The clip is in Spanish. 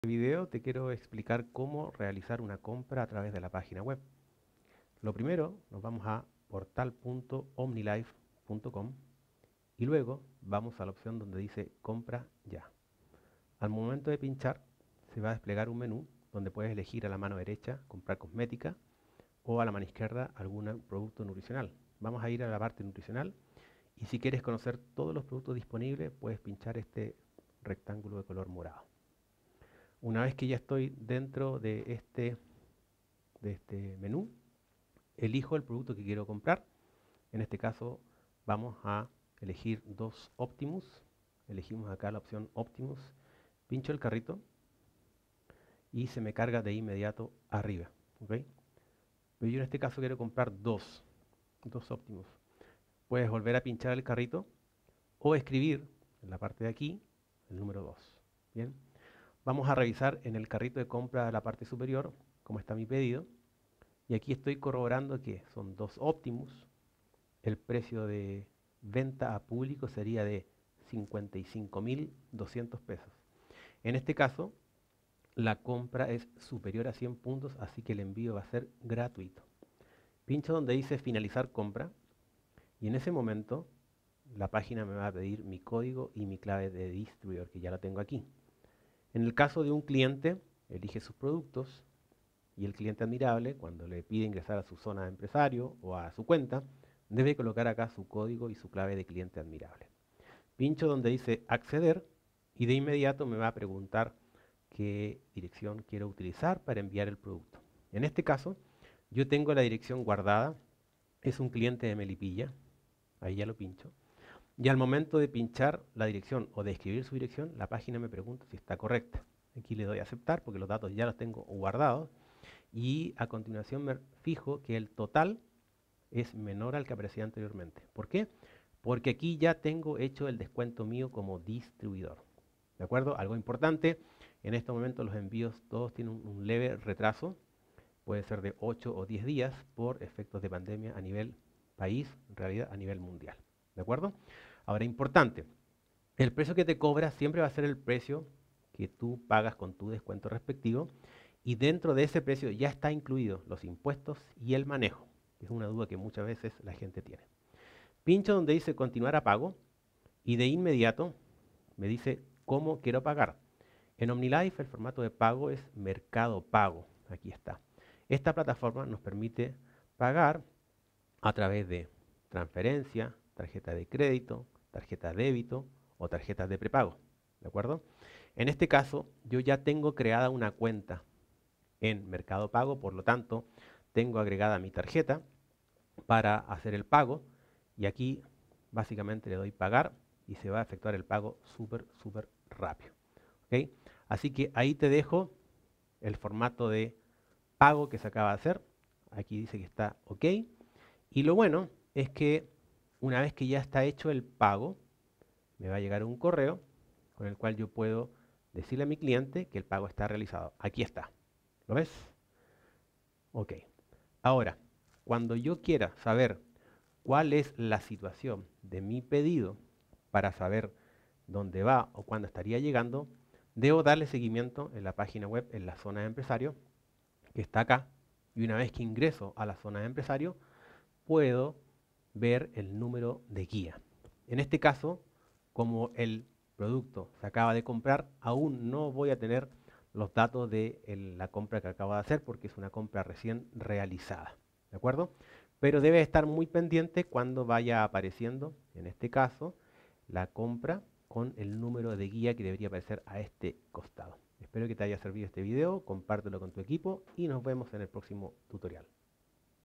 En este video te quiero explicar cómo realizar una compra a través de la página web. Lo primero, nos vamos a portal.omnilife.com y luego vamos a la opción donde dice compra ya. Al momento de pinchar se va a desplegar un menú donde puedes elegir a la mano derecha comprar cosmética o a la mano izquierda algún producto nutricional. Vamos a ir a la parte nutricional y si quieres conocer todos los productos disponibles puedes pinchar este rectángulo de color morado. Una vez que ya estoy dentro de este menú, elijo el producto que quiero comprar. En este caso vamos a elegir dos Optimus. Elegimos acá la opción Optimus. Pincho el carrito y se me carga de inmediato arriba. ¿Okay? Pero yo en este caso quiero comprar dos Optimus. Puedes volver a pinchar el carrito o escribir en la parte de aquí el número 2. Bien. Vamos a revisar en el carrito de compra de la parte superior cómo está mi pedido. Y aquí estoy corroborando que son dos Optimus. El precio de venta a público sería de 55.200 pesos. En este caso, la compra es superior a 100 puntos, así que el envío va a ser gratuito. Pincho donde dice finalizar compra y en ese momento la página me va a pedir mi código y mi clave de distribuidor, que ya la tengo aquí. En el caso de un cliente, elige sus productos y el cliente admirable, cuando le pide ingresar a su zona de empresario o a su cuenta, debe colocar acá su código y su clave de cliente admirable. Pincho donde dice acceder y de inmediato me va a preguntar qué dirección quiero utilizar para enviar el producto. En este caso, yo tengo la dirección guardada, es un cliente de Melipilla, ahí ya lo pincho. Y al momento de pinchar la dirección o de escribir su dirección, la página me pregunta si está correcta. Aquí le doy a aceptar porque los datos ya los tengo guardados. Y a continuación me fijo que el total es menor al que aparecía anteriormente. ¿Por qué? Porque aquí ya tengo hecho el descuento mío como distribuidor. ¿De acuerdo? Algo importante, en este momento los envíos todos tienen un leve retraso. Puede ser de 8 o 10 días por efectos de pandemia a nivel país, en realidad a nivel mundial. ¿De acuerdo? Ahora, importante, el precio que te cobra siempre va a ser el precio que tú pagas con tu descuento respectivo y dentro de ese precio ya está incluido los impuestos y el manejo, que es una duda que muchas veces la gente tiene. Pincho donde dice continuar a pago y de inmediato me dice cómo quiero pagar. En OmniLife el formato de pago es Mercado Pago, aquí está. Esta plataforma nos permite pagar a través de transferencia, tarjeta de crédito, tarjeta de débito o tarjetas de prepago. ¿De acuerdo? En este caso, yo ya tengo creada una cuenta en Mercado Pago, por lo tanto, tengo agregada mi tarjeta para hacer el pago y aquí básicamente le doy pagar y se va a efectuar el pago súper rápido. ¿Okay? Así que ahí te dejo el formato de pago que se acaba de hacer. Aquí dice que está ok. Y lo bueno es que una vez que ya está hecho el pago, me va a llegar un correo con el cual yo puedo decirle a mi cliente que el pago está realizado. Aquí está. ¿Lo ves? Ok. Ahora, cuando yo quiera saber cuál es la situación de mi pedido para saber dónde va o cuándo estaría llegando, debo darle seguimiento en la página web, en la zona de empresario, que está acá. Y una vez que ingreso a la zona de empresario, puedo ver el número de guía. En este caso, como el producto se acaba de comprar, aún no voy a tener los datos de la compra que acabo de hacer porque es una compra recién realizada. ¿De acuerdo? Pero debe estar muy pendiente cuando vaya apareciendo, en este caso, la compra con el número de guía que debería aparecer a este costado. Espero que te haya servido este video, compártelo con tu equipo y nos vemos en el próximo tutorial.